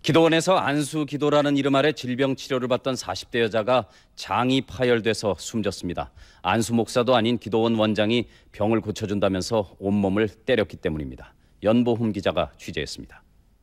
기도원에서 안수기도라는 이름 아래 질병 치료를 받던 40대 여자가 장이 파열돼서 숨졌습니다. 안수 목사도 아닌 기도원 원장이 병을 고쳐준다면서 온몸을 때렸기 때문입니다. 연보흠 기자가 취재했습니다.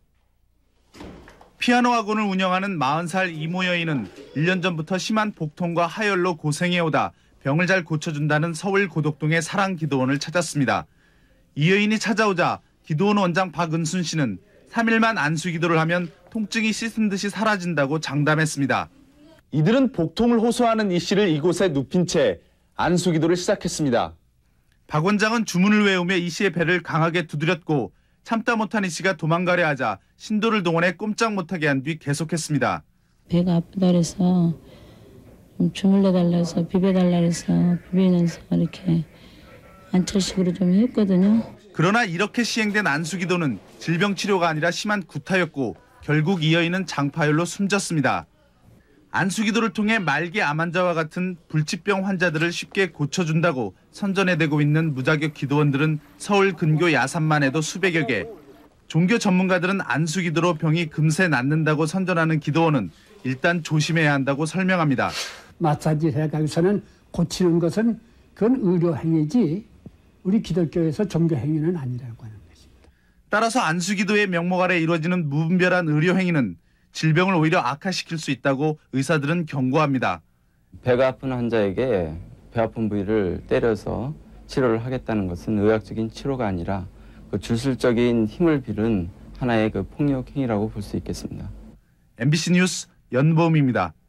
피아노 학원을 운영하는 40살 이모 여인은 1년 전부터 심한 복통과 하열로 고생해오다 병을 잘 고쳐준다는 서울 고덕동의 사랑기도원을 찾았습니다. 이 여인이 찾아오자 기도원 원장 박은순 씨는 3일만 안수기도를 하면 통증이 씻은 듯이 사라진다고 장담했습니다. 이들은 복통을 호소하는 이 씨를 이곳에 눕힌 채 안수기도를 시작했습니다. 박 원장은 주문을 외우며 이 씨의 배를 강하게 두드렸고 참다 못한 이 씨가 도망가려 하자 신도를 동원해 꼼짝 못하게 한 뒤 계속했습니다. 배가 아프다 그래서 좀 주물러달라 해서 비벼달라 해서 비비면서 이렇게 안철식으로 좀 했거든요. 그러나 이렇게 시행된 안수기도는 질병 치료가 아니라 심한 구타였고 결국 이 여인은 장파열로 숨졌습니다. 안수기도를 통해 말기 암 환자와 같은 불치병 환자들을 쉽게 고쳐준다고 선전해대고 있는 무자격 기도원들은 서울 근교 야산만 해도 수백여 개. 종교 전문가들은 안수기도로 병이 금세 낫는다고 선전하는 기도원은 일단 조심해야 한다고 설명합니다. 마사지를 해가지고서는 고치는 것은 그건 의료 행위지 우리 기독교에서 종교 행위는 아니라고 하는 것입니다. 따라서 안수기도의 명목 아래 이루어지는 무분별한 의료 행위는 질병을 오히려 악화시킬 수 있다고 의사들은 경고합니다. 배가 아픈 환자에게 배 아픈 부위를 때려서 치료를 하겠다는 것은 의학적인 치료가 아니라 그 주술적인 힘을 빌은 하나의 그 폭력 행위라고 볼 수 있겠습니다. MBC 뉴스 연보흠입니다.